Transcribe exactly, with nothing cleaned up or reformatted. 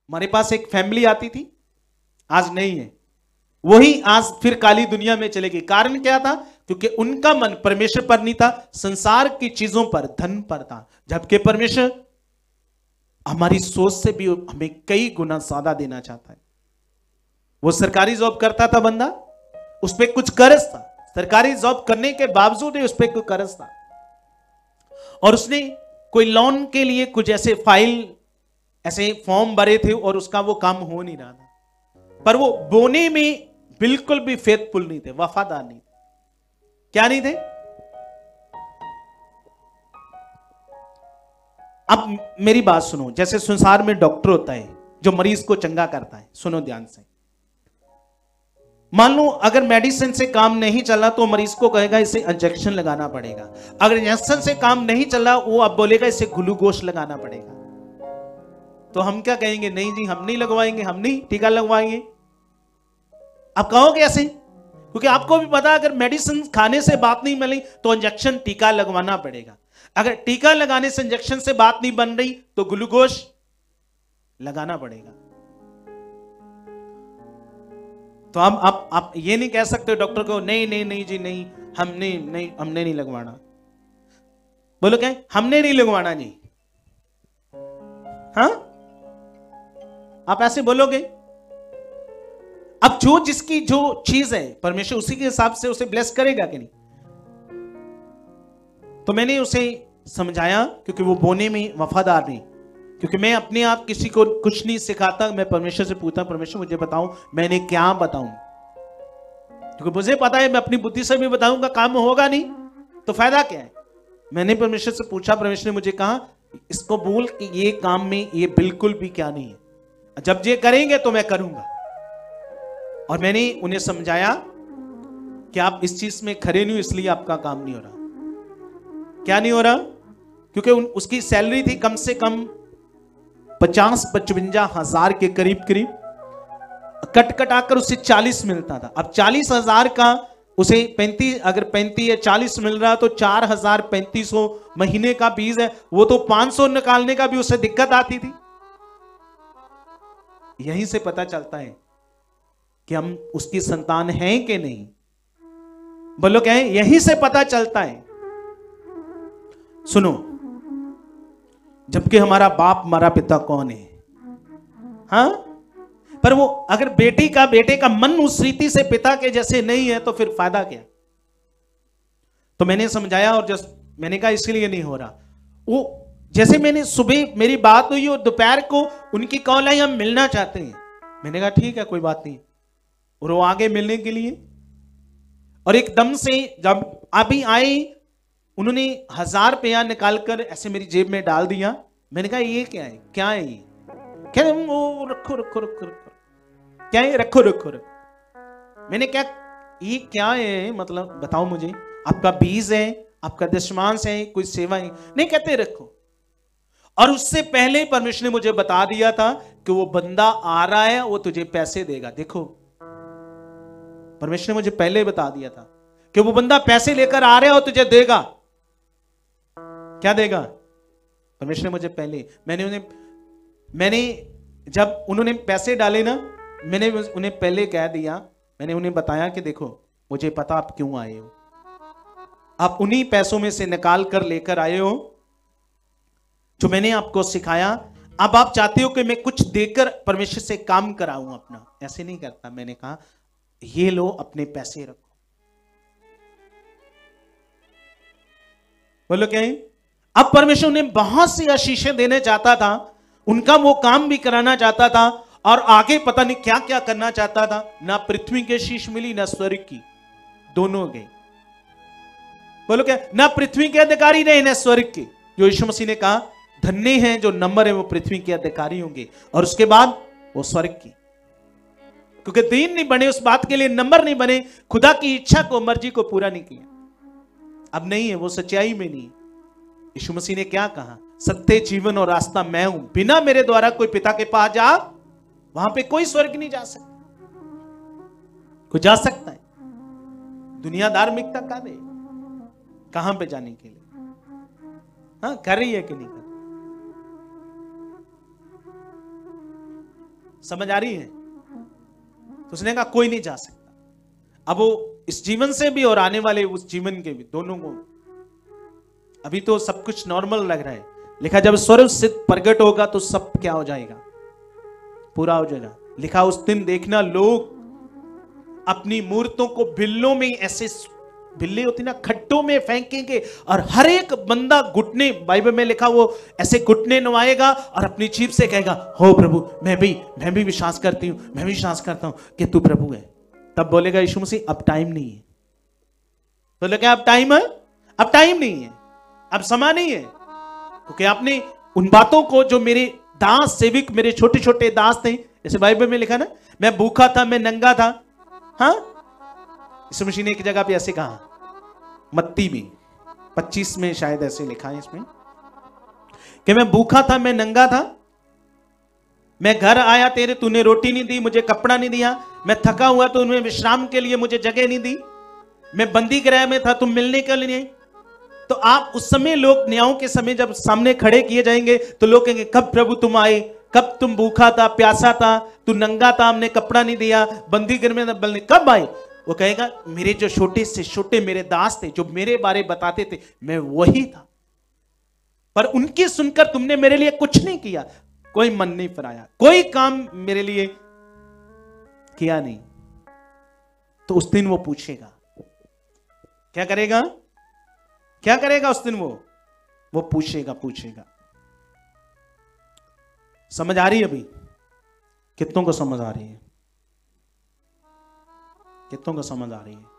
हमारे पास एक फैमिली आती थी, आज नहीं है। वही आज फिर काली दुनिया में चलेगी। कारण क्या था? क्योंकि उनका मन परमेश्वर पर नहीं था, संसार की चीजों पर, धन पर था। जबकि परमेश्वर हमारी सोच से भी हमें कई गुना ज्यादा देना चाहता है। वो सरकारी जॉब करता था बंदा, उस पर कुछ कर्ज था, सरकारी जॉब करने के बावजूद उस पर कोई कर्ज था, और उसने कोई लोन के लिए कुछ ऐसे फाइल, ऐसे फॉर्म भरे थे, और उसका वो काम हो नहीं रहा था। पर वो बोने में बिल्कुल भी फेथफुल नहीं थे, वफादार नहीं थे। क्या नहीं थे? अब मेरी बात सुनो। जैसे संसार में डॉक्टर होता है जो मरीज को चंगा करता है, सुनो ध्यान से। मान लो अगर मेडिसिन से काम नहीं चला तो मरीज को कहेगा इसे इंजेक्शन लगाना पड़ेगा। अगर इंजेक्शन से काम नहीं चला, वो अब बोलेगा इसे ग्लूकोज लगाना पड़ेगा। तो हम क्या कहेंगे? नहीं जी, हम नहीं लगवाएंगे, हम नहीं टीका लगवाएंगे। आप कहोगे ऐसे? क्योंकि आपको भी पता, अगर मेडिसिन खाने से बात नहीं मिली तो इंजेक्शन, टीका लगवाना पड़ेगा। अगर टीका लगाने से इंजेक्शन से बात नहीं बन रही तो ग्लूकोज लगाना पड़ेगा। तो हम आप आप ये नहीं कह सकते डॉक्टर को, नहीं नहीं नहीं जी नहीं, हमने नहीं हमने नहीं लगवाना। बोलो क्या? हमने नहीं लगवाना जी। हाँ, आप ऐसे बोलोगे? अब जो जिसकी जो चीज है, परमेश्वर उसी के हिसाब से उसे ब्लेस करेगा कि नहीं? तो मैंने उसे समझाया, क्योंकि वो बोने में वफादार नहीं। क्योंकि मैं अपने आप किसी को कुछ नहीं सिखाता, मैं परमेश्वर से पूछता, परमेश्वर मुझे बताओ मैंने क्या बताऊं। क्योंकि मुझे पता है मैं अपनी बुद्धि से भी बताऊंगा काम होगा नहीं, तो फायदा क्या है? मैंने परमेश्वर से पूछा, परमेश्वर ने मुझे कहा इसको बोल कि ये काम में ये बिल्कुल भी क्या नहीं है, जब ये करेंगे तो मैं करूंगा। और मैंने उन्हें समझाया कि आप इस चीज में खरे नहीं हो, इसलिए आपका काम नहीं हो रहा। क्या नहीं हो रहा? क्योंकि उन, उसकी सैलरी थी कम से कम पचास पचवंजा हजार के करीब करीब, कट कटाकर उससे चालीस मिलता था। अब चालीस हजार का उसे पैंतीस, अगर पैंतीस या चालीस मिल रहा तो चार हजार पैंतीस सौ महीने का फीस है, वो तो पांच सौ निकालने का भी उसे दिक्कत आती थी। यहीं से पता चलता है कि हम उसकी संतान हैं कि नहीं। बोलो क्या है? यहीं से पता चलता है। सुनो, जबकि हमारा बाप हमारा पिता कौन है? हाँ, पर वो अगर बेटी का बेटे का मन उस रीति से पिता के जैसे नहीं है तो फिर फायदा क्या? तो मैंने समझाया, और जस्ट मैंने कहा इसलिए नहीं हो रहा। वो जैसे मैंने सुबह मेरी बात हुई और दोपहर को उनकी कॉल आई, हम मिलना चाहते हैं। मैंने कहा ठीक है, कोई बात नहीं। और वो आगे मिलने के लिए, और एकदम से जब अभी आए, उन्होंने हजार रुपया निकालकर ऐसे मेरी जेब में डाल दिया। मैंने कहा ये क्या है? क्या है ये? क्या? वो रखो रखो रखो रखो। क्या है? रखो रखो रखो। मैंने क्या, ये क्या है? मतलब बताओ मुझे। आपका बीज है, आपका दशमांश है, कोई सेवा है? नहीं, कहते रखो। और उससे पहले परमेश्वर ने मुझे बता दिया था कि वो बंदा आ रहा है, वो तुझे पैसे देगा। देखो, परमेश्वर ने मुझे पहले बता दिया था कि वो बंदा पैसे लेकर आ रहा है और तुझे देगा। क्या देगा? परमेश्वर ने मुझे पहले, मैंने उन्हें मैंने जब उन्होंने पैसे डाले ना, मैंने उन्हें पहले कह दिया, मैंने उन्हें बताया कि देखो मुझे पता आप क्यों आए हो, आप उन्हीं पैसों में से निकाल कर लेकर आए हो जो मैंने आपको सिखाया। अब आप चाहते हो कि मैं कुछ देकर परमेश्वर से काम कराऊं अपना। ऐसे नहीं करता। मैंने कहा ये लो, अपने पैसे रखो। बोलो क्या है? अब परमेश्वर उन्हें बहुत सी आशीषें देने चाहता था, उनका वो काम भी कराना चाहता था, और आगे पता नहीं क्या क्या करना चाहता था। ना पृथ्वी के शीश मिली, ना स्वर्ग की, दोनों गए। बोलो क्या? ना पृथ्वी के अधिकारी रहे, ना स्वर्ग के। जो यीशु मसीह ने कहा धन्य हैं जो नंबर है वो पृथ्वी के अधिकारी होंगे, और उसके बाद वो स्वर्ग की। क्योंकि दीन नहीं बने, उस बात के लिए नंबर नहीं बने, खुदा की इच्छा को, मर्जी को पूरा नहीं किया। अब नहीं है, वो सच्चाई में नहीं। यीशु मसीह ने क्या कहा? सत्य, जीवन और रास्ता मैं हूं, बिना मेरे द्वारा कोई पिता के पास जा, वहां पे कोई स्वर्ग नहीं जा सकता। कोई जा सकता है? दुनिया धार्मिकता का दे, कहां पे जाने के लिए? हाँ, कर रही है कि नहीं कर? समझ आ रही है? तो उसने कहा कोई नहीं जा सकता। अब वो इस जीवन से भी और आने वाले उस जीवन के भी, दोनों को, अभी तो सब कुछ नॉर्मल लग रहा है, लिखा जब स्वर्ग सिद्ध प्रकट होगा तो सब क्या हो जाएगा, पूरा हो जाएगा। लिखा उस दिन देखना लोग अपनी मूर्तों को बिल्लों में, ऐसे बिल्ली होती ना, खड्डों में फेंकेंगे और हर एक बंदा घुटने, बाइबल में लिखा वो ऐसे घुटने नवाएगा और अपनी जीभ से कहेगा हो प्रभु मैं भी मैं भी विश्वास करती हूं, मैं भी विश्वास करता हूं कि तू प्रभु है। तब बोलेगा यीशु मसीह अब टाइम नहीं है। तो लगा अब टाइम है, अब टाइम नहीं है, अब समय नहीं है, क्योंकि आपने उन बातों को जो मेरे दास सेविक, मेरे छोटे छोटे दास थे, जैसे बाइबल में लिखा ना, मैं भूखा था, मैं नंगा था। हाँ, यीशु मसीह ने एक जगह पे ऐसे कहा, मत्ती में पच्चीस में शायद ऐसे लिखा है इसमें, कि मैं भूखा था, मैं नंगा था, मैं घर आया तेरे, तूने रोटी नहीं दी, मुझे कपड़ा नहीं दिया, मैं थका हुआ तो उन्हें विश्राम के लिए मुझे जगह नहीं दी, मैं बंदी गृह में था, तुम मिलने के लिए नहीं। तो आप उस समय, लोग न्यायों के समय जब सामने खड़े किए जाएंगे तो लोग कहेंगे कब प्रभु तुम आए, कब तुम भूखा था, प्यासा था, तू नंगा था, हमने कपड़ा नहीं दिया, बंदी गृह में बलने कब आए। वो कहेगा मेरे जो छोटे से छोटे मेरे दास थे, जो मेरे बारे बताते थे, मैं वही था, पर उनकी सुनकर तुमने मेरे लिए कुछ नहीं किया, कोई मन नहीं फराया, कोई काम मेरे लिए किया नहीं। तो उस दिन वो पूछेगा, क्या करेगा, क्या करेगा उस दिन वो वो पूछेगा पूछेगा समझ आ रही है? अभी कितनों को समझ आ रही है? कितनों को समझ आ रही है?